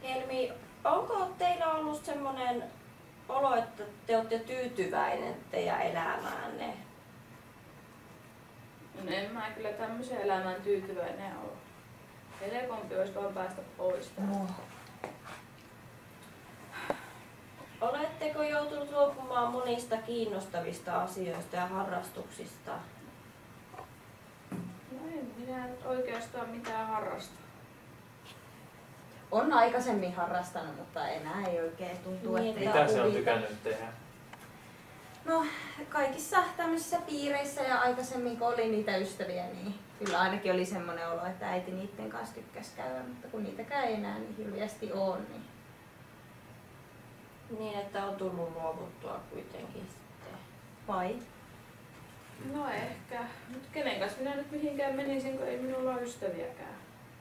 Helmi, onko teillä ollut semmoinen olo, että te olette tyytyväinen teidän elämäänne? No en mä kyllä tämmöisen elämään tyytyväinen ole. Helpompi olisi vaan päästä pois. Oletteko joutunut luopumaan monista kiinnostavista asioista ja harrastuksista? No en minä nyt oikeastaan mitään harrasta. On aikaisemmin harrastanut, mutta enää ei oikein tuntuu, Niin, että Mitä se on tykännyt tehdä? No kaikissa tämmöisissä piireissä ja aikaisemmin kun oli niitä ystäviä, niin kyllä ainakin oli semmoinen olo, että äiti niiden kanssa tykkäsi käydä, mutta kun niitäkään ei enää niin hirveästi ole, niin... Niin, että on tullut luovuttua kuitenkin sitten. Vai? No ehkä. Mut kenen kanssa minä nyt mihinkään menisin, kun ei minulla ole ystäviäkään.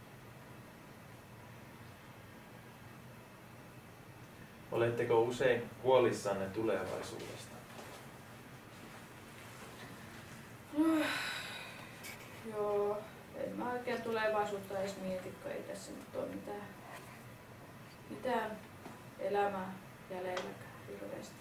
Oletteko usein huolissanne tulevaisuudesta? Joo, en mä oikein tulevaisuutta edes mieti, kun ei tässä nyt ole mitään elämää jäljelläkään hirveästi.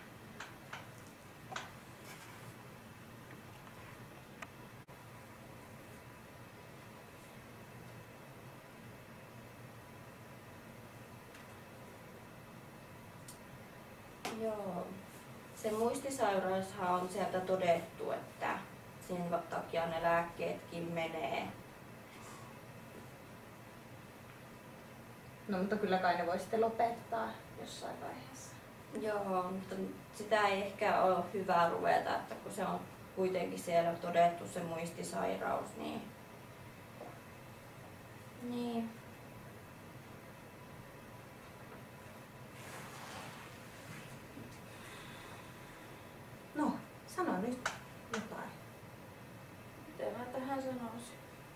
Joo. Se muistisairaushan on sieltä todettu, että sen takia ne lääkkeetkin menee. No mutta kyllä kai ne voi sitten lopettaa jossain vaiheessa. Joo, mutta sitä ei ehkä ole hyvä ruveta, että kun se on kuitenkin siellä todettu se muistisairaus, niin... Niin. No, sano nyt jotain. Mitä mä tähän sanoisin?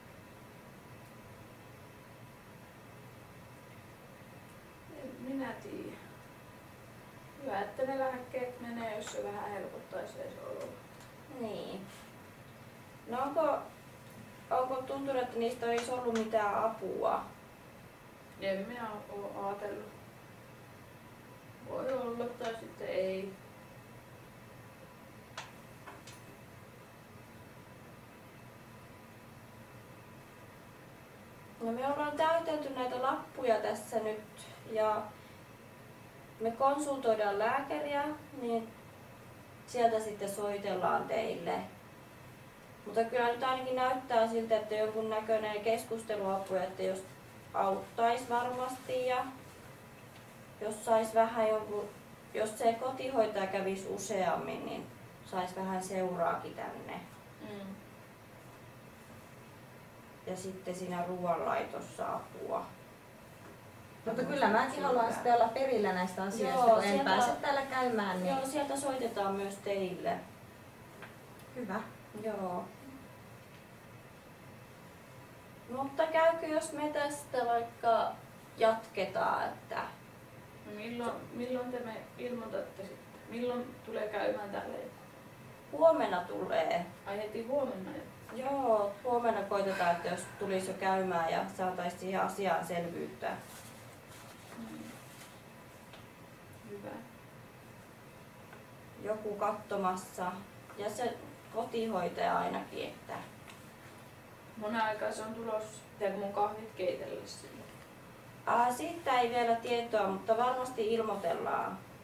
En minä tiedä. Hyvä, että ne lääkkeet menee, jos se vähän helpottaisi edes oloa. Niin. No onko tuntunut, että niistä olisi ollut mitään apua? En minä ole ajatellut. Voi olla tai sitten ei. No me ollaan täytelty näitä lappuja tässä nyt ja me konsultoidaan lääkäriä, niin sieltä sitten soitellaan teille. Mutta kyllä nyt ainakin näyttää siltä, että jonkun näköinen keskusteluapu, että jos auttaisi varmasti ja jos sais vähän jonkun, jos se kotihoitaja kävisi useammin, niin sais vähän seuraakin tänne. Ja sitten siinä ruoanlaitossa apua. Mutta kyllä mäkin haluan sitten olla perillä näistä asioista, Joo, kun en sieltä- pääse täällä käymään. Niin... Joo, sieltä soitetaan myös teille. Hyvä. Joo. Mutta käykö, jos me tästä vaikka jatketaan, että No milloin te me ilmoitatte sitten? Milloin tulee käymään täällä? huomenna tulee. Ai heti huomenna? Joo, huomenna koitetaan, että jos tulisi jo käymään ja saataisiin siihen asiaan selvyyttä. Hyvä. Joku katsomassa ja se kotihoitaja ainakin, että Monen aikaa se on tulossa. Pitääkö mun kahvit keitellä sille? siitä ei vielä tietoa, mutta varmasti ilmoitellaan.